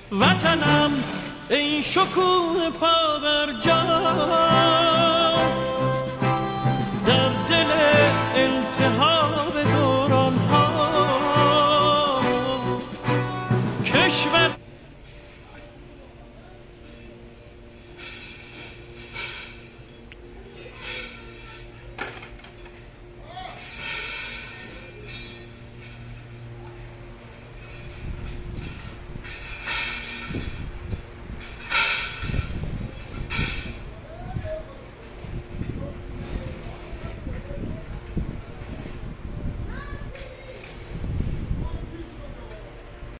وطنم ای شکوه پا بر جا، در دل التهاب دوران ها کشور